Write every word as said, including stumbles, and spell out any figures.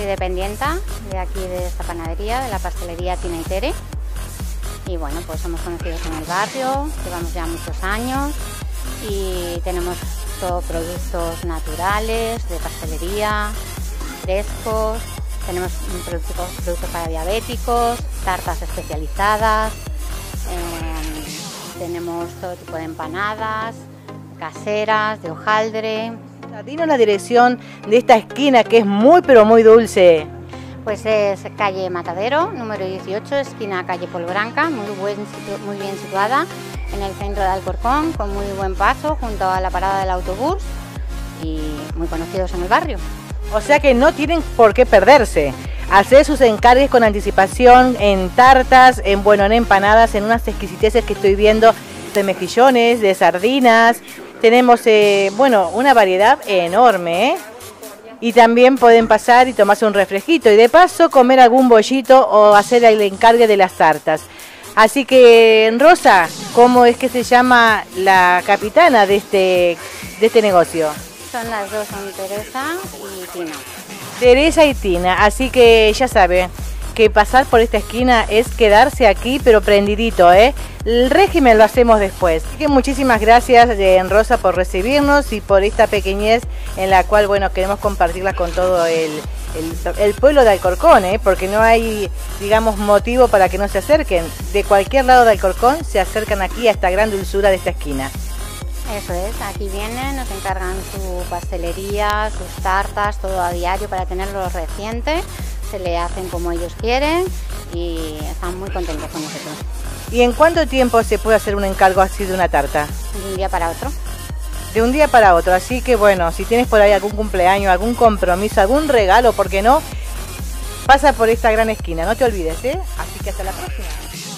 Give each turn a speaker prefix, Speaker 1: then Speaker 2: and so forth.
Speaker 1: dependiente de aquí de esta panadería, de la pastelería Tina y Tere. Y bueno, pues somos conocidos en el barrio, llevamos ya muchos años y tenemos todo productos naturales, de pastelería, frescos, tenemos productos, productos para diabéticos, tartas especializadas, eh, tenemos todo tipo de empanadas, caseras, de hojaldre.
Speaker 2: Dinos la dirección de esta esquina que es muy pero muy dulce.
Speaker 1: Pues es calle Matadero, número dieciocho, esquina calle Polbranca, muy, buen, muy bien situada en el centro de Alcorcón, con muy buen paso junto a la parada del autobús y muy conocidos en el barrio.
Speaker 2: O sea que no tienen por qué perderse. Hacer sus encargues con anticipación en tartas, en bueno, en empanadas, en unas exquisiteces que estoy viendo de mejillones, de sardinas. Tenemos, eh, bueno, una variedad enorme, ¿eh? Y también pueden pasar y tomarse un refresquito y de paso comer algún bollito o hacer el encargue de las tartas. Así que, Rosa, ¿cómo es que se llama la capitana de este, de este negocio?
Speaker 1: Son las dos, son Teresa y Tina.
Speaker 2: Teresa y Tina, así que ya saben que pasar por esta esquina es quedarse aquí pero prendidito, ¿eh? El régimen lo hacemos después. Así que muchísimas gracias, eh, Rosa, por recibirnos y por esta pequeñez en la cual, bueno, queremos compartirla con todo el, el, el pueblo de Alcorcón, ¿eh? Porque no hay, digamos, motivo para que no se acerquen. De cualquier lado de Alcorcón se acercan aquí a esta gran dulzura de esta esquina.
Speaker 1: Eso es, aquí vienen, nos encargan su pastelería, sus tartas, todo a diario para tenerlo reciente. Se le hacen como ellos quieren y están muy contentos con nosotros.
Speaker 2: ¿Y en cuánto tiempo se puede hacer un encargo así de una tarta?
Speaker 1: De un día para otro.
Speaker 2: De un día para otro, así que bueno, si tienes por ahí algún cumpleaños, algún compromiso, algún regalo, ¿por qué no? Pasa por esta gran esquina, no te olvides, ¿eh? Así que hasta la próxima.